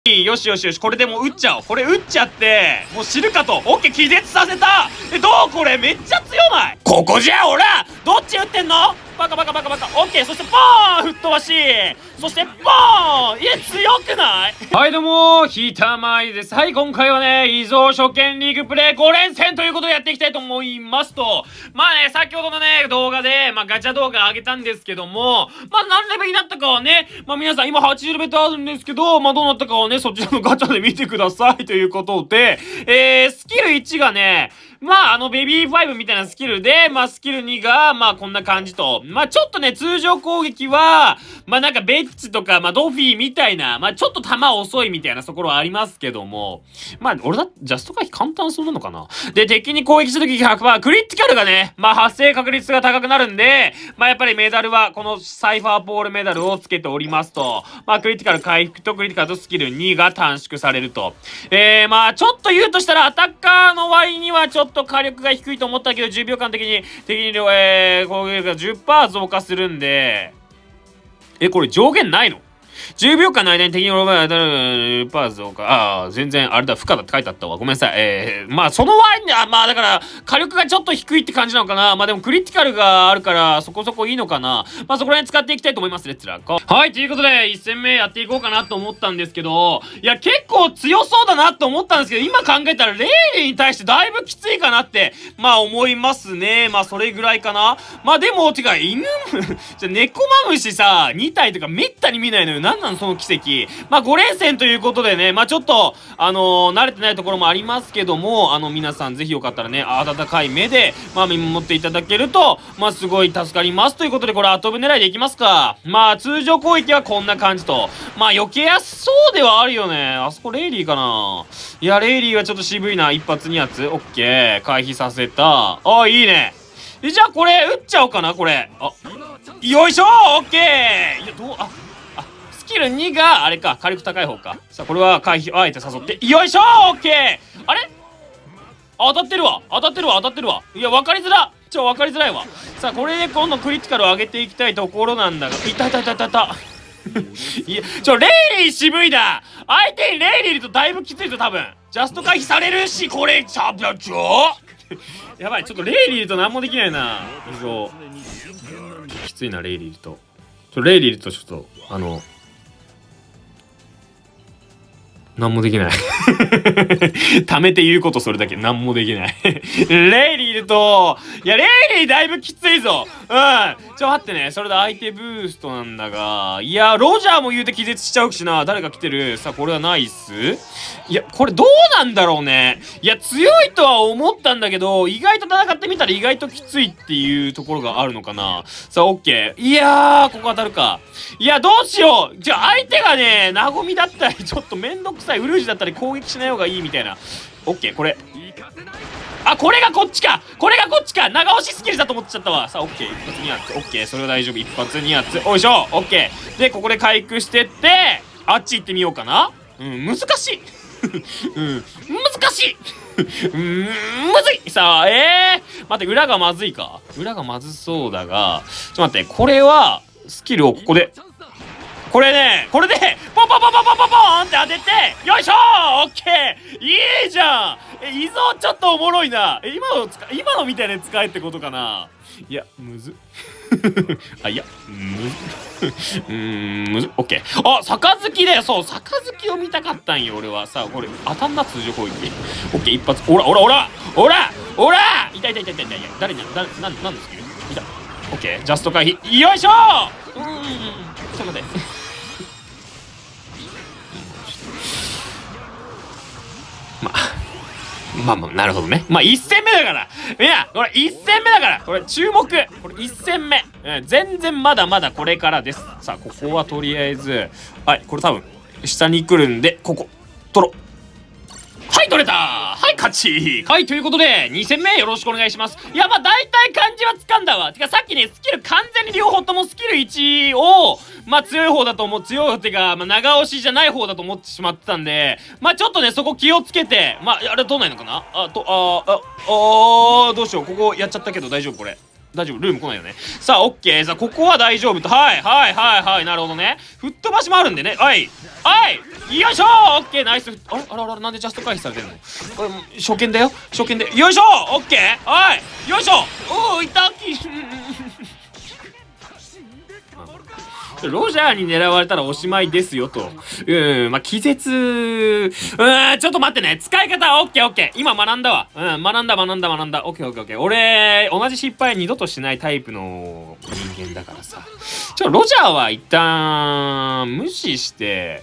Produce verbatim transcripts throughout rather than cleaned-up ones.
よしよしよし、これでもう撃っちゃおう。これ撃っちゃって、もう死ぬかと。オッケー、気絶させた。え、どうこれめっちゃ強ない？ここじゃ、おらどっち撃ってんの？バカバカバカバカ。オッケー、そしてポーン吹っ飛ばし、そしてポーンいや、強くない？はいどうもー、ひたまいです。はい、今回はね、依蔵初見リーグプレイご連戦ということでやっていきたいと思いますと。まあね、先ほどのね、動画で、まあガチャ動画上げたんですけども、まあ何レベルになったかはね、まあ皆さん今はちじゅうレベルあるんですけど、まあどうなったかはね、そちらのガチャで見てくださいということで、えー、スキルいちがね、まああのベビーファイブみたいなスキルで、まあスキルにが、まあこんな感じと。まあちょっとね、通常攻撃は、まあなんかベッチとか、まあドフィーみたいな、まあちょっと弾遅いみたいなところはありますけども、まあ俺だ、ジャスト回避簡単そうなのかな。で、敵に攻撃した時 ひゃくパーセント、クリティカルがね、まあ発生確率が高くなるんで、まあやっぱりメダルはこのサイファーポールメダルをつけておりますと、まあクリティカル回復とクリティカルとスキルにが短縮されると。えー、まあちょっと言うとしたらアタッカーの割にはちょっと火力が低いと思ったけど、じゅうびょうかん的に、敵に、えー、攻撃が じゅっパーセント 増加するんで、え、これ上限ないの？ じゅうびょうかんの間に敵にじゅっパーセント 増加。ああ、全然あれだ、負荷だって書いてあったわ。ごめんなさい。えー、まあその割には、まあだから、火力がちょっと低いって感じなのかな。まあでもクリティカルがあるから、そこそこいいのかな。まあそこら辺使っていきたいと思います。レッツラーゴー。はい、ということで、いち戦目やっていこうかなと思ったんですけど、いや、結構強そうだなと思ったんですけど、今考えたら、レイリーに対してだいぶきついかなって、まあ思いますね。まあそれぐらいかな。まあでも、てか、犬、じゃ、猫マムシさ、に体とかめったに見ないのよ。なんなのその奇跡。まあご連戦ということでね、まあちょっと、あのー、慣れてないところもありますけども、あの、皆さんぜひよかったらね、温かい目で、まあ見守っていただけると、まあすごい助かりますということで、これ後部狙いでいきますか。まあ通常攻撃はこんな感じと。まあ避けやすそうではあるよね。あそこレイリーかな。いや、レイリーはちょっと渋いな。一発二発。オッケー。回避させた。あ、いいね。え、じゃあこれ、撃っちゃおうかな、これ。あ、よいしょーオッケー。いや、どう、あ、スキルにが、あれか、火力高い方か。さあ、これは回避、あえて誘って、よいしょーオッケー。あれ当たってるわ当たってるわ当たってるわ。いや、分かりづらちょ、分かりづらいわ。さあ、これで今度クリティカルを上げていきたいところなんだが、いたいたいたいたいた。いや、ちょ、レイリー渋いな。相手にレイリーいるとだいぶきついぞ、多分。ジャスト回避されるし、これ、ちゃ、ちょやばい、ちょっとレイリーいると何もできないな。そう。きついな、レイリーいると。ちょ、レイリーいるとちょっと、あの、なんもできない。貯めて言うことそれだけ。なんもできない。レイリーいると、いや、レイリーだいぶきついぞ。うん。ちょ、待ってね。それで相手ブーストなんだが、いや、ロジャーも言うて気絶しちゃうしな。誰が来てる？さあ、これはナイス？いや、これどうなんだろうね。いや、強いとは思ったんだけど、意外と戦ってみたら意外ときついっていうところがあるのかな。さあ、オッケー。いやー、ここ当たるか。いや、どうしよう。じゃあ、相手がね、ナゴミだったり、ちょっとめんどくさい。ウルージュだったり攻撃しない方がいいみたいな。オッケー、これ。あ、これがこっちかこれがこっちか長押しスキルだと思っちゃったわ。さあ、オッケー。一発二発。オッケー。それは大丈夫。一発二発。おいしょオッケー。で、ここで回復してって、あっち行ってみようかな。うん、難しい。うん、難しい。うーん、むずいさあ、えー、待って、裏がまずいか裏がまずそうだが、ちょっと待って、これは、スキルをここで、これね、これで、ポンポンポンポンポンポンポンって当てて、よいしょーオッケーいいじゃんえ、依蔵ちょっとおもろいな。え、今の使、今のみたいな使えってことかないや、むず。あ、いや、むず。うーん、むず。オッケー。あ、杯だよ。そう、杯を見たかったんよ、俺は。さあ、これ、当たんな、通常攻撃。オッケー、一発。おら、おら、おらおらおらいたいたいたいたいたいた。誰に、誰、なん、なんですけどいた。オッケー、ジャスト回避。よいしょーうーん、ちょっと待って。まあ、まあまあ、なるほどね。まあ、一戦目だから。いや、これ一戦目だから。これ注目。これ一戦目。うん、全然まだまだこれからです。さあ、ここはとりあえず、はい、これ多分、下に来るんで、ここ、取ろう。はい、取れたはい、勝ちはい、ということで、に戦目よろしくお願いします。いや、まあ、大体感じはつかんだわ。てか、さっきね、スキル完全に両方ともスキルいちを、まあ、強い方だと思う、強い方ってか、まあ、長押しじゃない方だと思ってしまってたんで、まあ、ちょっとね、そこ気をつけて、まあ、あれ、どうないのかなあ、と、あー、あ、あー、どうしよう。ここやっちゃったけど大丈夫これ。 大丈夫、ルーム来ないよね。さあ、オッケー。さあ、ここは大丈夫と。はい、はい、はい、はい。なるほどね。吹っ飛ばしもあるんでね。はい。はい。よいしょー。オッケー、ナイス。あれあらあら、なんでジャスト回避されてんの？これ、初見だよ。初見で。よいしょー。オッケー。はい。よいしょ。おー、いたき。ロジャーに狙われたらおしまいですよと。うん、まあ、気絶。うーん、ちょっと待ってね。使い方、オッケーオッケー。今学んだわ。うん、学んだ学んだ学んだ。オッケーオッケーオッケー。俺、同じ失敗二度としないタイプの人間だからさ。ちょ、ロジャーは一旦、無視して、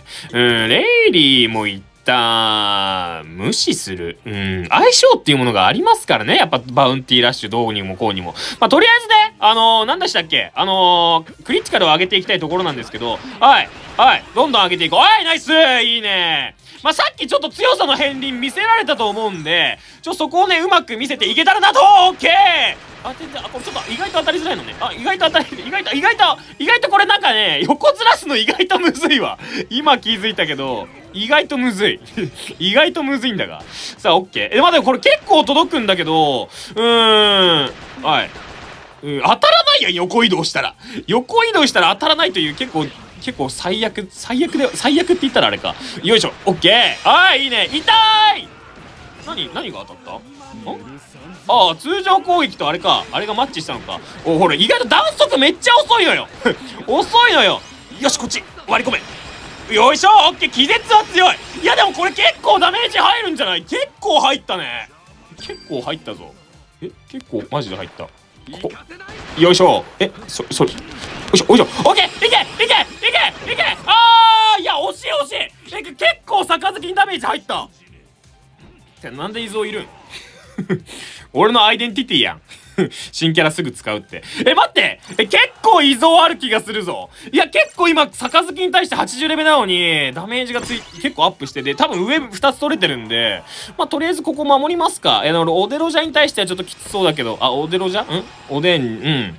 うん、レイリーも一旦、無視する。うん、相性っていうものがありますからね。やっぱ、バウンティーラッシュ、どうにもこうにも。まあ、とりあえずね、あのー、なんでしたっけあのー、クリティカルを上げていきたいところなんですけど、はい、はい、どんどん上げていこう。はい、ナイスいいね。まあ、さっきちょっと強さの片鱗見せられたと思うんで、ちょ、そこをね、うまく見せていけたらなと。オッケー。あ、全然、あ、これちょっと意外と当たりづらいのね。あ、意外と当たり、意外と、意外と、意外とこれなんかね、横ずらすの意外とむずいわ。今気づいたけど、意外とむずい。意外とむずいんだが。さあ、オッケー。え、待って、これ結構届くんだけど、うーん、はい。うん、当たらないやん、横移動したら。横移動したら当たらないという結構、結構最悪、最悪で、最悪って言ったらあれか。よいしょ、オッケー。はい、いいね。痛い。何、何が当たったん？ああ、通常攻撃とあれか。あれがマッチしたのか。お、ほら、意外と弾速めっちゃ遅いのよ。遅いのよ。よし、こっち。割り込め。よいしょ、オッケー。気絶は強い。いや、でもこれ結構ダメージ入るんじゃない？結構入ったね。結構入ったぞ。え、結構マジで入った。ここ。よいしょ。え、そ、それ。よいしょ、よいしょ。オッケー。いけいけいけいけあー、いや、惜しい惜しい。え、結構杯にダメージ入った。なんで伊蔵いるん？俺のアイデンティティやん。新キャラすぐ使うって。え、待って！え、結構依存ある気がするぞ。いや、結構今、杯に対してはちじゅうレベルなのに、ダメージがつい、結構アップしてて、多分上ふたつ取れてるんで、まあ、とりあえずここ守りますか。え、俺、オデロジャに対してはちょっときつそうだけど、あ、オデロジャんおでん、うん。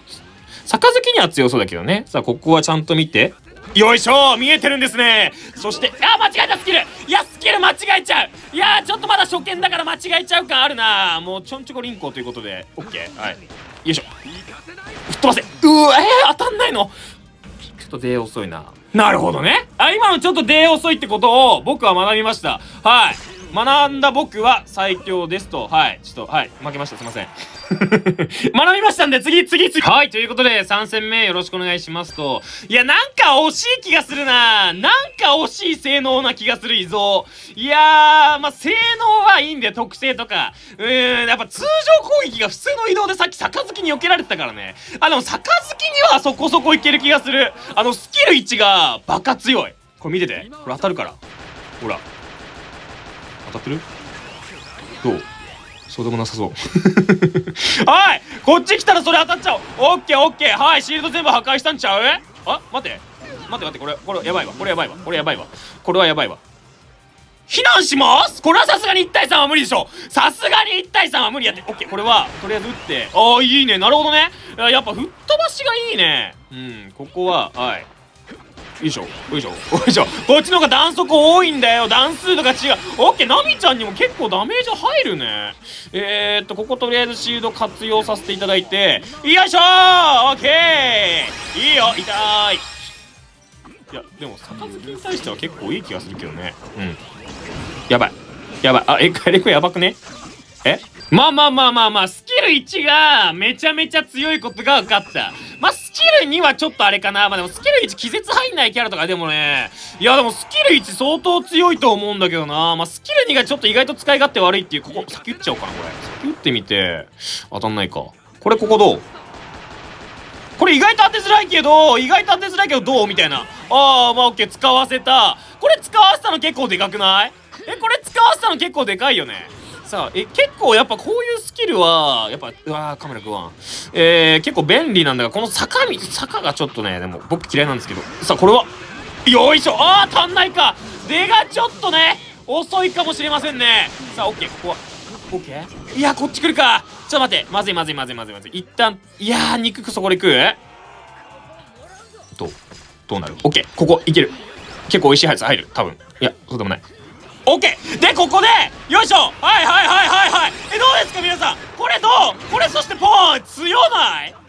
杯には強そうだけどね。さあ、ここはちゃんと見て。よいしょ見えてるんですね。そして、あ、間違えたスキル。いや、スキル間違えちゃう。いやー、ちょっとまだ初見だから間違えちゃう感あるな。もうちょんちょこリンコということで、オッケー。はい。よいしょ。吹っ飛ばせ。うわ、えー、当たんないの。ちょっと出遅いな。なるほどね。あ、今のちょっと出遅いってことを僕は学びました。はい。学んだ僕は最強ですと。はい。ちょっと、はい。負けました。すいません。学びましたんで、次、次、次。はい。ということで、さん戦目よろしくお願いしますと。いや、なんか惜しい気がするな。なんか惜しい性能な気がする、依蔵。いやー、まあ、性能はいいんで、特性とか。うーん、やっぱ通常攻撃が普通の移動でさっき杯に避けられてたからね。あ、でも杯にはそこそこいける気がする。あの、スキルいちがバカ強い。これ見てて。これ当たるから。ほら。当たってる？どう？そうでもなさそう。はい、こっち来たらそれ当たっちゃう。オッケーオッケー。はい、シールド全部破壊したんちゃう？あ、待って待って待って、これこれやばいわ。これやばいわ。これやばいわ。これはやばいわ。避難します。これはさすがにいち対さんは無理でしょ。さすがにいち対さんは無理やって。オッケー、これはとりあえず打って。ああ、いいね。なるほどね。やっぱ吹っ飛ばしがいいね。うん、ここははい。よいしょよいしょよいしょ。こっちの方が弾速多いんだよ。弾数とか違う。オッケー、ナミちゃんにも結構ダメージ入るね。えーっとこことりあえずシールド活用させていただいて、よいしょー。オッケー、いいよ。痛い。いやでも杯に対しては結構いい気がするけどね。うん、やばいやばい。あ、え、カレコやばくね？え、まあまあまあまあまあ、スキルいちがめちゃめちゃ強いことが分かった。まあ、スキルにはちょっとあれかな。まあでもスキルいち気絶入んないキャラとかでもね、いやでもスキルいち相当強いと思うんだけどな。まあスキルにがちょっと意外と使い勝手悪いっていう、ここ、先打っちゃおうかな、これ。先打ってみて、当たんないか。これここどう？これ意外と当てづらいけど、意外と当てづらいけどどうみたいな。ああ、まあオッケー、使わせた。これ使わせたの結構でかくない？え、これ使わせたの結構でかいよね。さあ、え、結構やっぱこういうスキルは、やっぱ、うわー、カメラ食わん。えー、結構便利なんだが、この坂道、坂がちょっとね、でも僕嫌いなんですけど。さあ、これは、よいしょ。あー、足んないか。出がちょっとね、遅いかもしれませんね。さあ、オッケー、ここは。オッケー？いや、こっち来るか。ちょっと待って。まずいまずいまずいまずいまずい。一旦、いやー、肉くそこで食う？どう？どうなる？オッケー、ここ、いける。結構美味しいやつ入る。多分。いや、そうでもない。オッケーで、ここで、よいしょ。はいはいはいはいはい。え、どうですか皆さん。これどう？これそしてポーン強ない？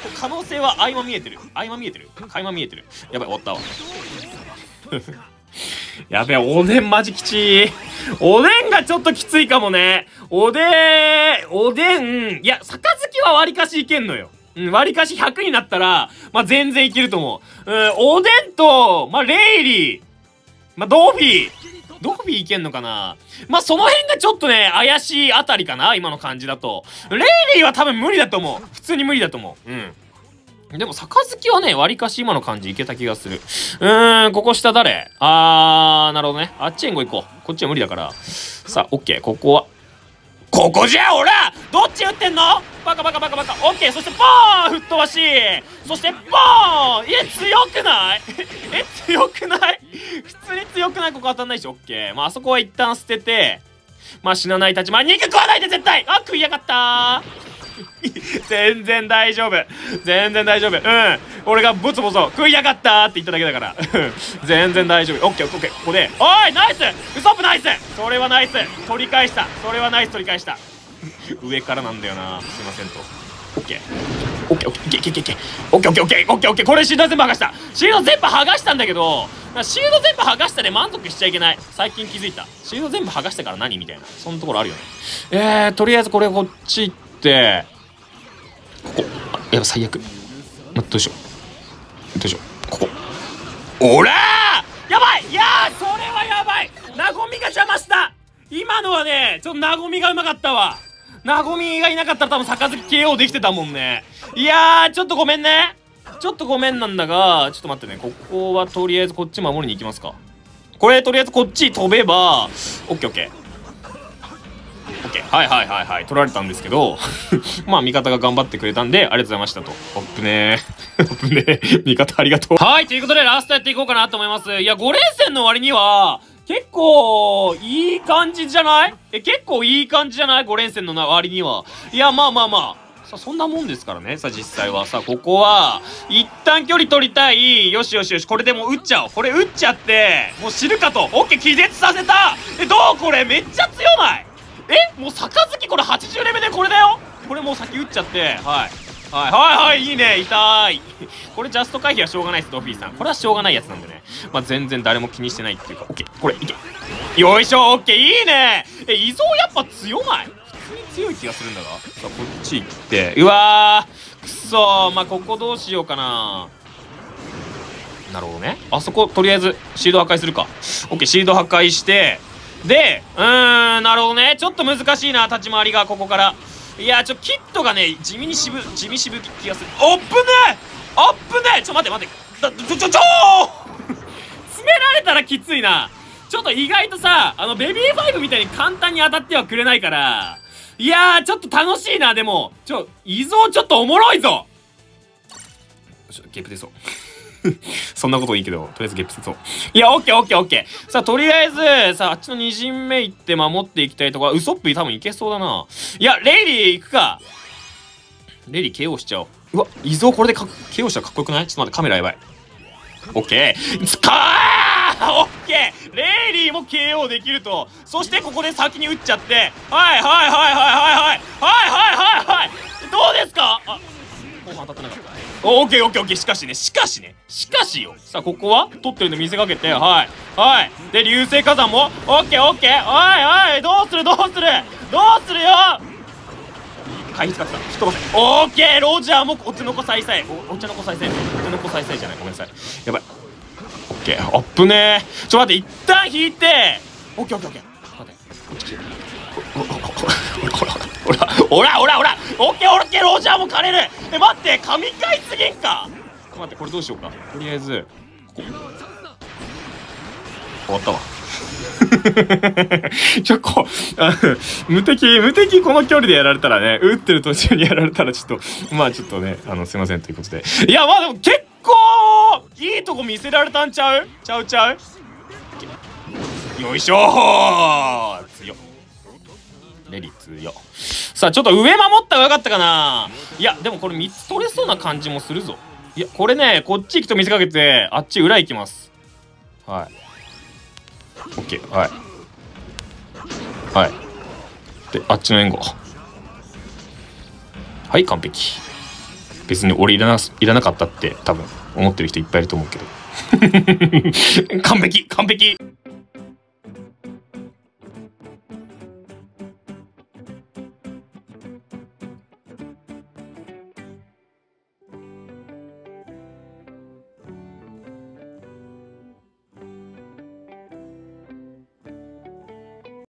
可能性は相ま見えてる。相ま見えてる。垣間見えてる。やばい、終わったわ。やべえ、おでんマジきちい。おでんがちょっときついかもね。おでん、おでん、いや、杯は割かしいけんのよ。うん、割かしひゃくになったら、まあ、全然いけると思う。うん、おでんと、まあ、レイリー、まあ、ドフィー、ドフィーいけんのかな。まあ、その辺がちょっとね、怪しいあたりかな、今の感じだと。レイリーは多分無理だと思う。普通に無理だと思う。うん。でも、杯はね、割かし今の感じいけた気がする。うーん、ここ下誰？あー、なるほどね。あっち援護行こう。こっちは無理だから。さあ、オッケー。ここは。ここじゃほらどっち打ってんのバカバカバカバカ。オッケー。そして、ボーン吹っ飛ばしそして、ボーンえ、強くないえ、強くない普通に強くないここ当たんないし、オッケー。まあ、あそこは一旦捨てて、まあ、死なない立場。肉食わないで絶対あ、食いやがったー全然大丈夫全然大丈夫。うん、俺がボツボツ食いやがったって言っただけだから全然大丈夫。オッケーオッケー。ここでおいナイスウソップナイス。それはナイス取り返した。それはナイス取り返した上からなんだよな、すいませんと。オッケーオッケーオッケーいけいけいけオッケーオッケーオッケーオッケーオッケー。これシールド全部剥がしたシールド全部剥がしたんだけど、シールド全部剥がしたで満足しちゃいけない。最近気づいた。シールド全部剥がしてから何みたいな、そんなところあるよね。えー、とりあえずこれこっち行ってここ、あ、やば、最悪。ま、どうしよう。どうしよう。ここ。おらーやばい。いやー、それはやばい。なごみが邪魔した。今のはね、ちょっとなごみがうまかったわ。なごみがいなかったら多分杯 ケーオー できてたもんね。いやー、ちょっとごめんね。ちょっとごめんなんだが、ちょっと待ってね。ここはとりあえずこっち守りに行きますか。これとりあえずこっち飛べば、オッケーオッケー。オッケー。はいはいはいはい。取られたんですけど、まあ味方が頑張ってくれたんで、ありがとうございましたと。おっぶねー。おっぶねー。味方ありがとう。はい、ということでラストやっていこうかなと思います。いや、ご連戦の割には、結構、いい感じじゃない？え、結構いい感じじゃない？ ご 連戦の割には。いや、まあまあまあ。さあ、そんなもんですからね。さあ、実際は。さあ、ここは、一旦距離取りたい。よしよしよし。これでもう打っちゃおう。これ打っちゃって、もう死ぬかと。オッケー、気絶させた。え、どうこれめっちゃ強ない？え、もう杯これはちじゅうレベルでこれだよ。これもう先打っちゃって、はい。はいはいはい、いいね、痛い。これジャスト回避はしょうがないです、ドフィーさん。これはしょうがないやつなんでね。まあ全然誰も気にしてないっていうか、オッケー、これいけ。よいしょ、オッケー、いいね。え、依存やっぱ強ない？普通に強い気がするんだが。さあ、こっち行って、うわー、くそー。まあここどうしようかな。なるほどね。あそこ、とりあえず、シールド破壊するか。オッケー、シールド破壊して、で、うーん、なるほどね。ちょっと難しいな、立ち回りが、ここから。いや、ちょ、キットがね、地味に渋、地味渋気がする。おっぶねえあっぶねえちょ、待って待って。だ、ちょ、ちょ、ちょー詰められたらきついな。ちょっと意外とさ、あの、ベビーファイブみたいに簡単に当たってはくれないから。いやー、ちょっと楽しいな、でも。ちょ、依存ちょっとおもろいぞ。ちょ、ゲップ出そう。そんなこといいけど、とりあえずゲップせそう。いや、オッケーオッケーオッケー。さあ、とりあえず、さあ、あっちのに陣目行って守っていきたいところ、ウソップ多分いけそうだな。いや、レイリー行くか。レイリー ケーオー しちゃおう。うわ、依存これでか ケーオー したらかっこよくない？ちょっと待って、カメラやばい。オッケー。つかーオッケーレイリーも ケーオー できると。そしてここで先に打っちゃって。はいはいはいはいはいはいはいはいはいはい。どうですか？あ、後半当たってなかった。オッケーオッケーオッケー。しかしね、しかしね、しかしよ。さあ、ここは取ってるの見せかけて、はい。はい。で、流星火山も、オッケーオッケー。おいおい、どうするどうするどうするよ回避使ってた。吹っ飛ばせ。オッケーロジャーもお手の子再生。お、お茶の子再生。お手の子再生じゃない。ごめんなさい。やばい。オッケー。アップねー。ちょ、待って、一旦引いて。オッケーオッケーオッケー。待って。こっち来て。ほらほら。ほらほらほらほらオッケーオッケーロジャーも枯れる。え、待って神回すぎんか。待って、これどうしようか。とりあえずここ終わったわ。ちょっと無敵無敵この距離でやられたらね、打ってる途中にやられたらちょっとまあちょっとね、あのすいませんということで。いや、まあでも結構いいとこ見せられたんちゃうちゃうちゃう。よいしょー。強っレリ強っ。さあ、ちょっと上守った方がよかったかな。いや、でもこれみっつ取れそうな感じもするぞ。いや、これね、こっち行くと見せかけて、あっち裏行きます。はい。オッケー。はい。はい。で、あっちの援護。はい、完璧。 別に俺いらな、いらなかったって多分思ってる人いっぱいいると思うけど。完璧完璧